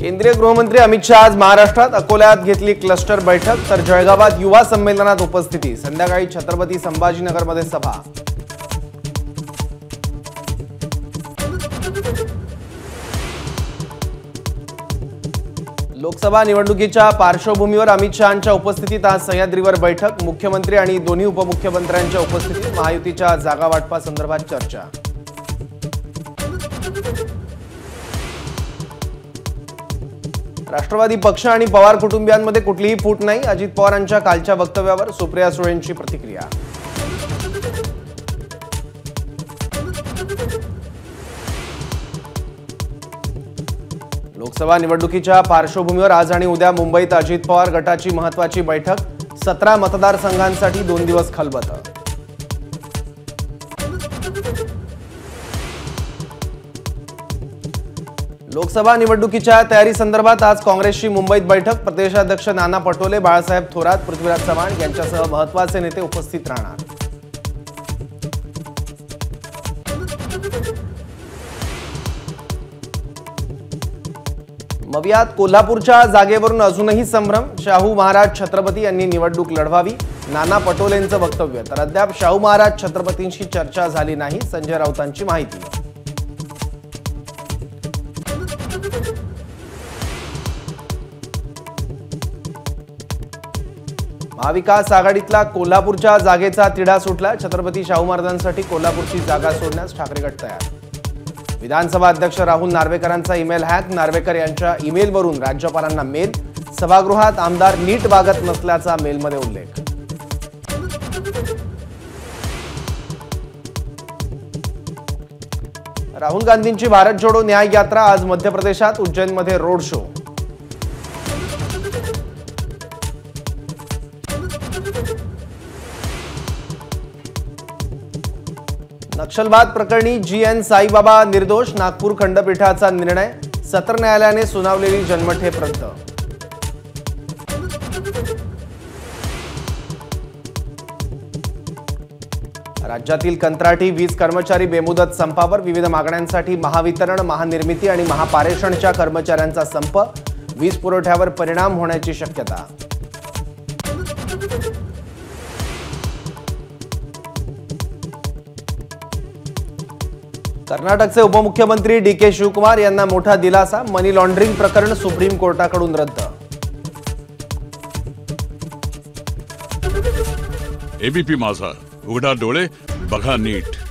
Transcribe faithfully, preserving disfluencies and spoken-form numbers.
केंद्रीय गृहमंत्री अमित शाह आज महाराष्ट्रात अकोल्यात घेतली क्लस्टर बैठक, तर जळगावात युवा संमेलनात उपस्थिती। संध्याकाळी छत्रपती संभाजीनगरमध्ये सभा। लोकसभा निवडणुकीच्या पार्श्वभूमीवर अमित शहांच्या उपस्थितीत आज सह्याद्रीवर बैठक। मुख्यमंत्री आणि दोन्ही उपमुख्यमंत्र्यांच्या उपस्थितीत महायुतीच्या जागा वाटपासंदर्भात चर्चा। राष्ट्रवादी पक्ष आणि पवार कुटुंबियांमध्ये कुठलीही फूट नाही, अजित पवारांच्या कालच्या वक्तव्यावर सुप्रिया सुळेंची प्रतिक्रिया। लोकसभा निवडणुकीच्या पार्श्वभूमीवर आज आणि उद्या मुंबईत अजित पवार गटाची महत्त्वाची बैठक। सतरा मतदारसंघांसाठी दोन दिवस खलबत। लोकसभा निवडणुकीच्या तयारी संदर्भात आज काँग्रेसची मुंबईत बैठक। प्रदेशाध्यक्ष नाना पटोले, बाळासाहेब थोरात, पृथ्वीराज चव्हाण यांच्यासह महत्त्वाचे नेते उपस्थित राहणार। मवियात कोल्हापूरच्या जागेवरून अजूनही संभ्रम। शाहू महाराज छत्रपती यांनी निवडणूक लढवावी, नाना पटोलेंचं वक्तव्य। तर अद्याप शाहू महाराज छत्रपतींशी चर्चा झाली नाही, संजय राऊतांची माहिती। महाविकास आघाडीतला कोल्हापूरच्या जागेचा तिढा सुटला। छत्रपती शाहू महाराजांसाठी कोल्हापूरची जागा सोडण्यास ठाकरे गट तयार। विधानसभा अध्यक्ष राहुल नार्वेकरांचा ईमेल हॅक। नार्वेकर यांच्या ईमेलवरून राज्यपालांना मेल। सभागृहात आमदार नीट वागत नसल्याचा मेलमध्ये उल्लेख। राहुल गांधींची भारत जोडो न्याय यात्रा आज मध्य प्रदेशात उज्जैनमध्ये रोड शो। नक्षलवाद प्रकरणी जी एन साईबाबा निर्दोष, नागपूर खंडपीठाचा निर्णय। सत्र न्यायालयाने सुनावलेली जन्मठेप रद्द। राज्यातील कंत्राटी वीज कर्मचारी बेमुदत संपावर। विविध मागण्यांसाठी महावितरण, महानिर्मिती आणि महापारेषणच्या कर्मचाऱ्यांचा संप। वीज पुरवठ्यावर परिणाम होण्याची शक्यता। कर्नाटकचे उपमुख्यमंत्री डी के शिवकुमार यांना मोठा दिलासा। मनी लॉन्ड्रिंग प्रकरण सुप्रीम कोर्टाकडून रद्द। एबीपी माझा, उघडा डोळे बघा नीट।